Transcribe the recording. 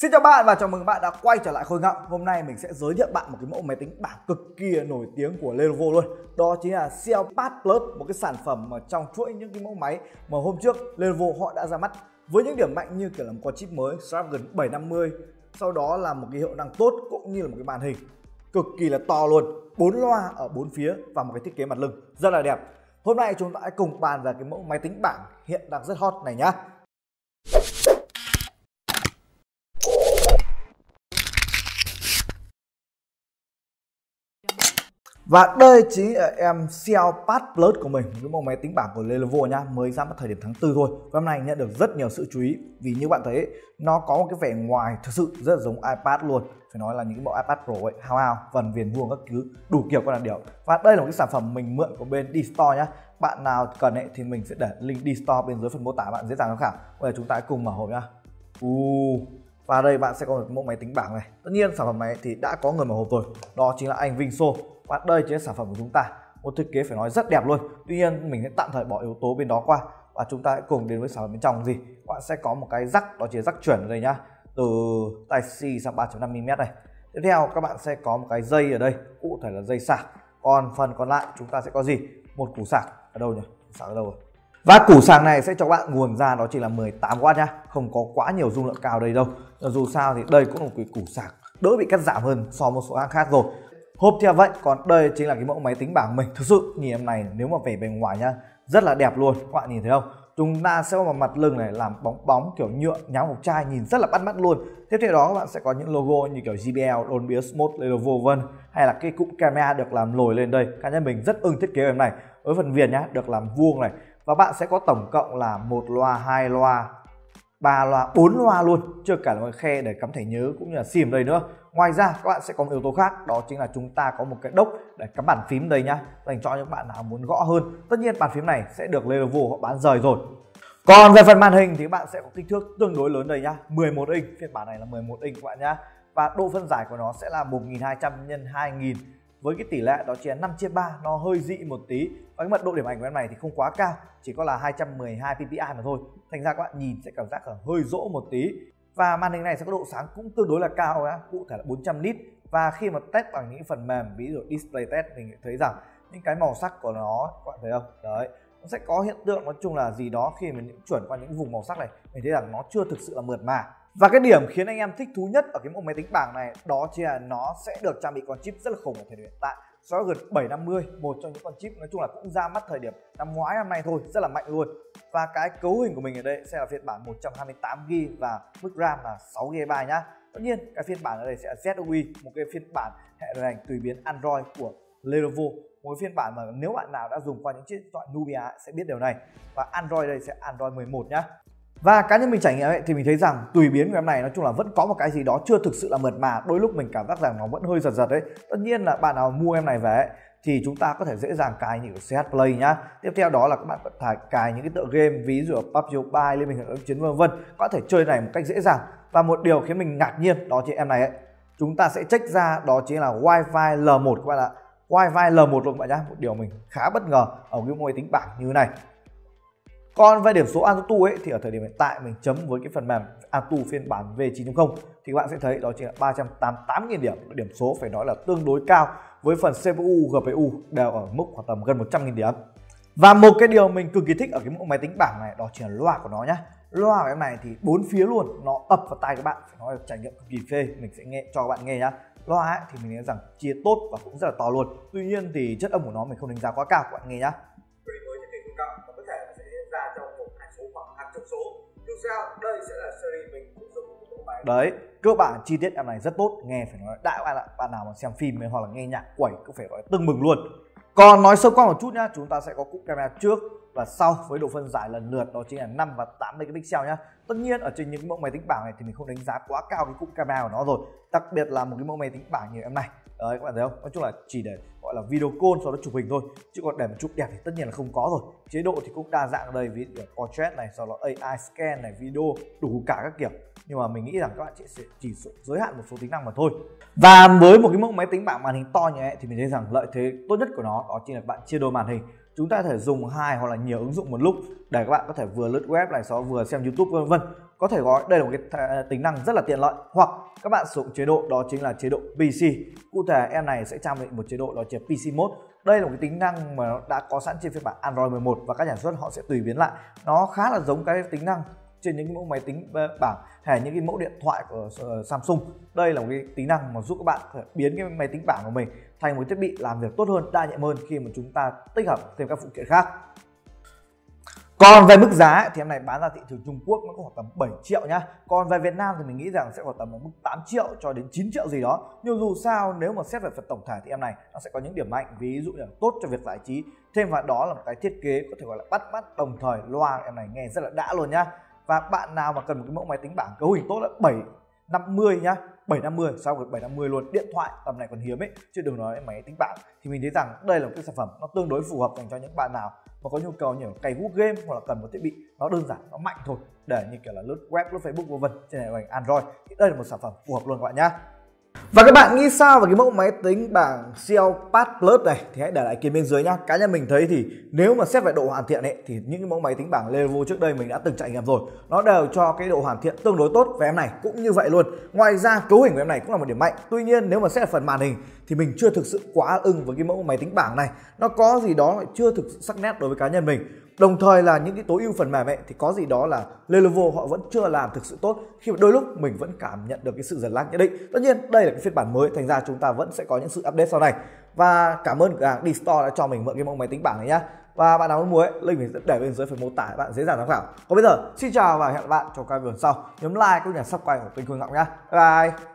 Xin chào bạn và chào mừng bạn đã quay trở lại Khôi Ngọng. Hôm nay mình sẽ giới thiệu bạn một cái mẫu máy tính bảng cực kỳ nổi tiếng của Lenovo luôn. Đó chính là ThinkPad Plus, một cái sản phẩm mà trong chuỗi những cái mẫu máy mà hôm trước Lenovo họ đã ra mắt với những điểm mạnh như kiểu là một con chip mới Snapdragon 750, sau đó là một cái hiệu năng tốt cũng như là một cái màn hình cực kỳ là to luôn, 4 loa ở 4 phía và một cái thiết kế mặt lưng rất là đẹp. Hôm nay chúng ta hãy cùng bàn về cái mẫu máy tính bảng hiện đang rất hot này nhá. Và đây chính là em ThinkPad Plus của mình, cái mẫu máy tính bảng của Lenovo nhá, mới ra mắt thời điểm tháng 4 thôi. Và hôm nay nhận được rất nhiều sự chú ý vì như bạn thấy nó có một cái vẻ ngoài thực sự rất là giống iPad luôn. Phải nói là những cái bộ iPad Pro ấy, hao phần viền vuông các thứ đủ kiểu con là điều. Và đây là một cái sản phẩm mình mượn của bên D-Store nhá. Bạn nào cần ấy thì mình sẽ để link D-Store bên dưới phần mô tả, bạn dễ dàng tham khảo. Bây giờ chúng ta hãy cùng mở hộp nhá. Và đây bạn sẽ có một mẫu máy tính bảng này. Tất nhiên sản phẩm này thì đã có người mở hộp rồi, đó chính là anh Vinh Sô. Và đây chính là sản phẩm của chúng ta, một thiết kế phải nói rất đẹp luôn. Tuy nhiên mình sẽ tạm thời bỏ yếu tố bên đó qua và chúng ta hãy cùng đến với sản phẩm bên trong gì. Bạn sẽ có một cái jack, đó chính là jack chuyển ở đây nhá, từ Type-C sang 3.5mm này. Tiếp theo các bạn sẽ có một cái dây ở đây, cụ thể là dây sạc. Còn phần còn lại chúng ta sẽ có gì? Một củ sạc ở đâu nhỉ? Sạc ở đâu rồi? Và củ sạc này sẽ cho bạn nguồn ra đó chỉ là 18W nhá, không có quá nhiều dung lượng cao đây đâu. Dù sao thì đây cũng là một cái củ sạc đỡ bị cắt giảm hơn so với một số hãng khác rồi. Hộp theo vậy, còn đây chính là cái mẫu máy tính bảng của mình. Thực sự nhìn em này nếu mà về bề ngoài nhá, rất là đẹp luôn. Các bạn nhìn thấy không? Chúng ta sẽ có mặt lưng này làm bóng bóng kiểu nhựa nhám ngọc trai, nhìn rất là bắt mắt luôn. Tiếp theo đó các bạn sẽ có những logo như kiểu JBL, Dolby Atmos, Lenovo vân, hay là cái cụm camera được làm lồi lên đây. Cá nhân mình rất ưng thiết kế em này. Với phần viền nhá, được làm vuông này. Và bạn sẽ có tổng cộng là 1 loa, 2 loa, 3 loa, 4 loa luôn, chưa cả là một khe để cắm thẻ nhớ cũng như là sim đây nữa. Ngoài ra các bạn sẽ có một yếu tố khác, đó chính là chúng ta có một cái đốc để cắm bàn phím đây nhá, dành cho những bạn nào muốn gõ hơn. Tất nhiên bàn phím này sẽ được Lenovo họ bán rời rồi. Còn về phần màn hình thì các bạn sẽ có kích thước tương đối lớn đây nhá, 11 inch, phiên bản này là 11 inch các bạn nhá. Và độ phân giải của nó sẽ là 1200 x 2000 với cái tỷ lệ đó chỉ là 5/3, nó hơi dị một tí. Và cái mật độ điểm ảnh của em này thì không quá cao, chỉ có là 212 ppi mà thôi. Thành ra các bạn nhìn sẽ cảm giác là hơi rỗ một tí. Và màn hình này sẽ có độ sáng cũng tương đối là cao á, cụ thể là 400 nit. Và khi mà test bằng những phần mềm, ví dụ display test, mình thấy rằng những cái màu sắc của nó, các bạn thấy không? Đấy, nó sẽ có hiện tượng nói chung là gì đó khi mình chuẩn qua những vùng màu sắc này, mình thấy rằng nó chưa thực sự là mượt mà. Và cái điểm khiến anh em thích thú nhất ở cái mẫu máy tính bảng này đó chính là nó sẽ được trang bị con chip rất là khủng ở thời điểm hiện tại, Snapdragon 750, một trong những con chip nói chung là cũng ra mắt thời điểm năm ngoái năm nay thôi, rất là mạnh luôn. Và cái cấu hình của mình ở đây sẽ là phiên bản 128GB và mức RAM là 6GB nhá. Tất nhiên cái phiên bản ở đây sẽ là ZUI, một cái phiên bản hệ điều hành tùy biến Android của Lenovo, một phiên bản mà nếu bạn nào đã dùng qua những chiếc điện thoại Nubia sẽ biết điều này. Và Android đây sẽ Android 11 nhá. Và cá nhân mình trải nghiệm ấy, thì mình thấy rằng tùy biến của em này nói chung là vẫn có một cái gì đó chưa thực sự là mượt mà, đôi lúc mình cảm giác rằng nó vẫn hơi giật giật đấy. Tất nhiên là bạn nào mua em này về ấy, thì chúng ta có thể dễ dàng cài những CH Play nhá. Tiếp theo đó là các bạn có thể cài những cái tựa game ví dụ PUBG Mobile, Liên minh hợp chiến vân vân, có thể chơi này một cách dễ dàng. Và một điều khiến mình ngạc nhiên đó chính em này ấy, chúng ta sẽ check ra đó chính là Wi-Fi L1 các bạn ạ. Wi-Fi L1 luôn các bạn nhá, một điều mình khá bất ngờ ở cái máy tính bảng như thế này. Còn về điểm số Antutu ấy thì ở thời điểm hiện tại mình chấm với cái phần mềm Antutu phiên bản V9.0 thì bạn sẽ thấy đó chính là 388.000 điểm. Điểm số phải nói là tương đối cao, với phần CPU, GPU đều ở mức khoảng tầm gần 100.000 điểm. Và một cái điều mình cực kỳ thích ở cái mẫu máy tính bảng này đó chính là loa của nó nhá. Loa của em này thì 4 phía luôn, nó ập vào tai các bạn, phải nói là trải nghiệm cực kỳ phê. Mình sẽ nghe cho các bạn nghe nhá. Loa ấy thì mình nghĩ rằng chia tốt và cũng rất là to luôn. Tuy nhiên thì chất âm của nó mình không đánh giá quá cao, các bạn nghe nhá. Dù sao đây sẽ là series mình cũng dùng một bộ máy. Đấy, cơ bản chi tiết em này rất tốt, nghe phải nói đã bạn ạ. Bạn nào mà xem phim hoặc là nghe nhạc quẩy cũng phải nói tưng bừng luôn. Còn nói sâu qua một chút nhá, chúng ta sẽ có cụm camera trước và sau với độ phân giải lần lượt đó chính là 5 và 8 megapixel nhá. Tất nhiên ở trên những mẫu máy tính bảng này thì mình không đánh giá quá cao cái cụm camera của nó rồi, đặc biệt là một cái mẫu máy tính bảng như em này. Đấy các bạn thấy không? Nói chung là chỉ để gọi là video call sau đó chụp hình thôi, chứ còn để mà chụp đẹp thì tất nhiên là không có rồi. Chế độ thì cũng đa dạng ở đây, ví dụ portrait này, sau đó AI scan này, video, đủ cả các kiểu. Nhưng mà mình nghĩ rằng các bạn chỉ giới hạn một số tính năng mà thôi. Và với một cái mẫu máy tính bảng màn hình to như vậy thì mình thấy rằng lợi thế tốt nhất của nó đó chính là bạn chia đôi màn hình. Chúng ta có thể dùng 2 hoặc là nhiều ứng dụng một lúc để các bạn có thể vừa lướt web này, sau đó vừa xem YouTube vân vân. có thể gọi đây là một cái tính năng rất là tiện lợi. Hoặc các bạn sử dụng chế độ đó chính là chế độ PC. Cụ thể em này sẽ trang bị một chế độ đó chính là PC Mode. Đây là một cái tính năng mà nó đã có sẵn trên phiên bản Android 11 và các nhà sản xuất họ sẽ tùy biến lại. Nó khá là giống cái tính năng trên những cái mẫu máy tính bảng hay những cái mẫu điện thoại của Samsung. Đây là một cái tính năng mà giúp các bạn biến cái máy tính bảng của mình thành một thiết bị làm việc tốt hơn, đa nhiệm hơn khi mà chúng ta tích hợp thêm các phụ kiện khác. Còn về mức giá thì em này bán ra thị trường Trung Quốc nó có khoảng tầm 7 triệu nhá. Còn về Việt Nam thì mình nghĩ rằng sẽ khoảng tầm mức 8 triệu cho đến 9 triệu gì đó. Nhưng dù sao nếu mà xét về phần tổng thể thì em này nó sẽ có những điểm mạnh, ví dụ như là tốt cho việc giải trí. Thêm vào đó là một cái thiết kế có thể gọi là bắt mắt, đồng thời loa em này nghe rất là đã luôn nhá. Và bạn nào mà cần một cái mẫu máy tính bảng cấu hình tốt là 750 nhá, 750, sao được 750 luôn. Điện thoại tầm này còn hiếm ấy, chứ đừng nói máy tính bảng. Thì mình thấy rằng đây là một cái sản phẩm nó tương đối phù hợp dành cho những bạn nào mà có nhu cầu như cày cuốc game hoặc là cần một thiết bị nó đơn giản, nó mạnh thôi để như kiểu là lướt web, lướt Facebook vân vân trên nền tảng Android. Thì đây là một sản phẩm phù hợp luôn các bạn nhá. Và các bạn nghĩ sao về cái mẫu máy tính bảng XealPad Plus này thì hãy để lại kia bên dưới nhá. Cá nhân mình thấy thì nếu mà xét về độ hoàn thiện ấy thì những cái mẫu máy tính bảng Lenovo trước đây mình đã từng trải nghiệm rồi, nó đều cho cái độ hoàn thiện tương đối tốt. Về em này cũng như vậy luôn. Ngoài ra cấu hình của em này cũng là một điểm mạnh. Tuy nhiên nếu mà xét về phần màn hình thì mình chưa thực sự quá ưng với cái mẫu máy tính bảng này. Nó có gì đó lại chưa thực sự sắc nét đối với cá nhân mình. Đồng thời là những cái tối ưu phần mềm ấy thì có gì đó là Lenovo họ vẫn chưa làm thực sự tốt, khi mà đôi lúc mình vẫn cảm nhận được cái sự giật lag nhất định. Tất nhiên đây là cái phiên bản mới, thành ra chúng ta vẫn sẽ có những sự update sau này. Và cảm ơn cửa hàng D-Store đã cho mình mượn cái mẫu máy tính bảng này nhá. Và bạn nào muốn mua ấy, link mình sẽ để bên dưới phần mô tả, bạn dễ dàng tham khảo. Còn bây giờ xin chào và hẹn gặp lại trong các video sau. Nhấn like cũng như là subscribe của kênh Khương Ngọc nhá. Bye bye.